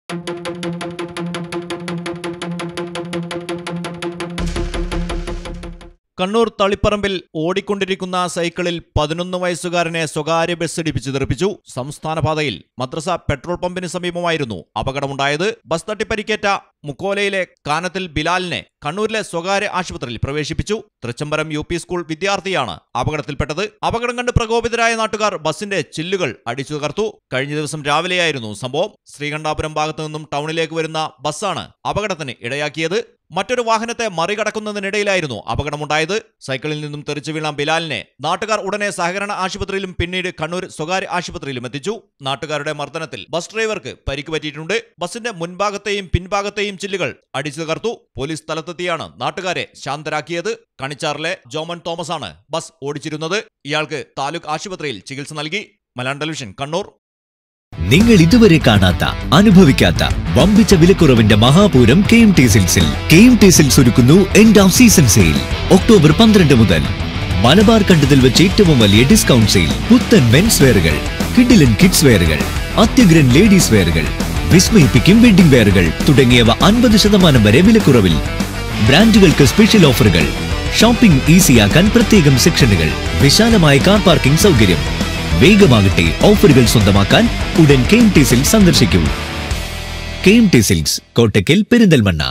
കണ്ണൂർ തളിപ്പറമ്പിൽ ഓടിക്കൊണ്ടിരിക്കുന്ന സൈക്കിളിൽ 11 വയസ്സുകാരനെ സ്വകാര്യ ബസ് ഇടിപ്പിച്ച് തെറിപ്പിച്ചു. സംസ്ഥാനപാതയിൽ മദ്രസ പെട്രോൾ പമ്പിന് സമീപമായിരുന്നു അപകടമുണ്ടായത്. ബസ് തട്ടി പരിക്കേറ്റ മുക്കോലയിലെ കാനത്തിൽ ബിലാലിനെ കണ്ണൂരിലെ സ്വകാര്യ ആശുപത്രിയിൽ പ്രവേശിപ്പിച്ചു. തൃച്ചംബരം UP സ്കൂൾ വിദ്യാർത്ഥിയാണ് അപകടത്തിൽപ്പെട്ടത്. അപകടം കണ്ട് പ്രകോപിതരായ നാട്ടുകാർ ബസിന്റെ ചില്ലുകൾ അടിച്ചു തകർത്തു. കഴിഞ്ഞ ദിവസം രാവിലെയായിരുന്നു സംഭവം. ശ്രീകണ്ഠാപുരം ഭാഗത്തു നിന്നും ടൗണിലേക്ക് വരുന്ന ബസ്സാണ് അപകടത്തിന് ഇടയാക്കിയത്. മറ്റൊരു വാഹനത്തെ മറികടക്കുന്നതിനിടയിലായിരുന്നു അപകടമുണ്ടായത്. സൈക്കിളിൽ നിന്നും തെറിച്ചു വീണ ബിലാലിനെ നാട്ടുകാർ ഉടനെ സഹകരണ ആശുപത്രിയിലും പിന്നീട് കണ്ണൂർ സ്വകാര്യ ആശുപത്രിയിലും എത്തിച്ചു. നാട്ടുകാരുടെ മർദ്ദനത്തിൽ ബസ് ഡ്രൈവർക്ക് പരിക്ക് പറ്റിയിട്ടുണ്ട്. ബസിന്റെ മുൻഭാഗത്തെയും പിൻഭാഗത്തെയും ചില്ലുകൾ അടിച്ചു തകർത്തു. പോലീസ് സ്ഥലത്തെത്തിയാണ് നാട്ടുകാരെ ശാന്തരാക്കിയത്. കണിച്ചാറിലെ ജോമൻ തോമസാണ് ബസ് ഓടിച്ചിരുന്നത്. ഇയാൾക്ക് താലൂക്ക് ആശുപത്രിയിൽ ചികിത്സ നൽകി. മലയാളം ടെലിവിഷൻ, കണ്ണൂർ. നിങ്ങൾ ഇതുവരെ കാണാത്ത, അനുഭവിക്കാത്ത വമ്പിച്ച വിലക്കുറവിന്റെ മഹാപൂരം KMT സിൽക്സിൽ. KMT സിൽക്സ് ഒരുക്കുന്നു end of season sale. October 12 മുതൽ മലബാർ കണ്ടതിൽ വെച്ച് ഏറ്റവും വലിയ ഡിസ്കൗണ്ട് സെയിൽ. പുത്തൻ മെൻസ് വെയറുകൾ, കിഡിലൻ കിഡ്സ് വെയറുകൾ, അത്യഗ്രൻ ലേഡീസ് വെയറുകൾ, വിസ്മയിപ്പിക്കും വെഡിംഗ് വെയറുകൾ തുടങ്ങിയവ 50% വരെ വിലക്കുറവിൽ. ബ്രാൻഡുകൾക്ക് സ്പെഷ്യൽ ഓഫറുകൾ. ഷോപ്പിംഗ് ഈസിയാക്കാൻ പ്രത്യേകം സെക്ഷനുകൾ. വിശാലമായ കാർ പാർക്കിംഗ് സൗകര്യം. വേഗമാകട്ടെ ഓഫറുകൾ സ്വന്തമാക്കാൻ ഉടൻ KMT സിൽക്സ് സന്ദർശിക്കൂ. KMT silks, Kottakkal, Perinthalmanna.